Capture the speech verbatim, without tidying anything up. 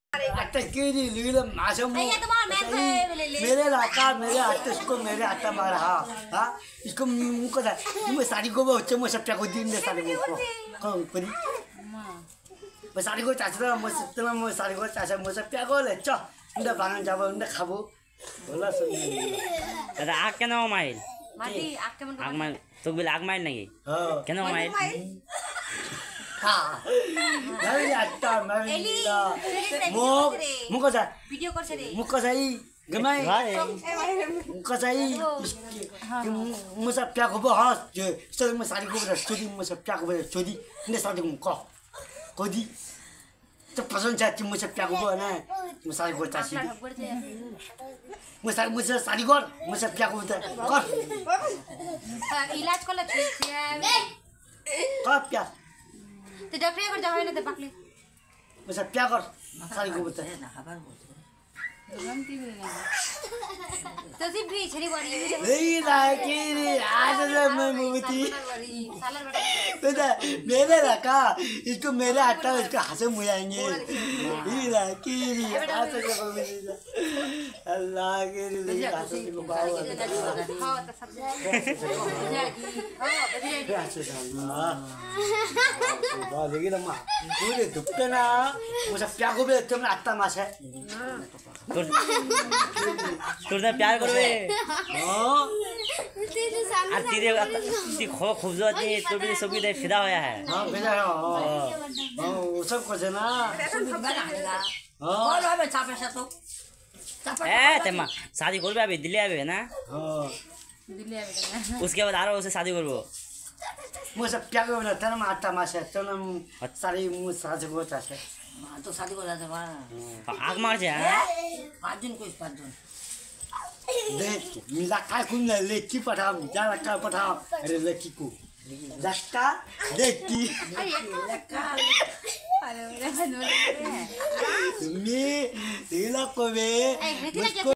अट्टा केरी लीला मासम मेरे लाका मेरे अट्टा इसको मेरे अट्टा मारा हाँ इसको मुझको था मैं साड़ी को बच्चे मैं सब क्या को दिन दे साड़ी को कौन परी मैं साड़ी को चाचा मैं सत्तर मैं साड़ी को चाचा मैं सब क्या को ले चा उन्हें बांगन जाबो उन्हें खाबो बोला सुन अरे आग क्या ना माइल आग माइल तो बिल आग माइल नहीं क्या ना माइल हाँ नहीं अट्टा मैं लीला मुक मुक जा वीडियो कर सके मुक जाई गमाई मुक जाई मुझे क्या खबर हाँ जो सर मैं साड़ी को बता चोरी मुझे क्या खबर चोरी ने साड़ी को को कोडी तो पसंद चाहती मुझे क्या खबर ना मुझे साड़ी को चाहती मुझे मुझे साड़ी को मुझे क्या खबर कर इलाज को लग कब क्या तो डॉक्टर को जाओ ना तो पकले मुझे क्या कर साड़ी को बता तो सिर्फ भी छरी बड़ी नहीं लाकी रे आज तो मैं मुझे बेटा मेरे लड़का इसको मेरे आटा इसको हंसे मुझाएंगे ये लाकी रे आज तो मैं मुझे अल्लाह के लिए हंसे को बाव हाँ तो सब हाँ लेकिन अम्मा पूरे दुपटे ना मुझे क्या को भी तुमने आटा मास है तुझे प्यार करो बे हाँ आज तेरे तेरी खो खूबसूरत नहीं तो भी सब भी फिदा होया है हाँ फिदा है हाँ वो सब कुछ है ना कौन है बच्चा पैसा तो ए तेमा शादी कर बे अभी दिल्ली आवे ना हाँ दिल्ली आवे उसके बाद आ रहा उसे शादी करो मुझे क्या करो ना तेरा माता मासे तेरा सारी मुझे शादी को चाहे तो शादी को जाते हैं आग मार जा पाँच दिन को इस पाँच दिन देख लक्का कुन लेकी पठाओ जा लक्का पठाओ अरे लेकी को लक्का लेकी लक्का अरे मैं ये लक्का में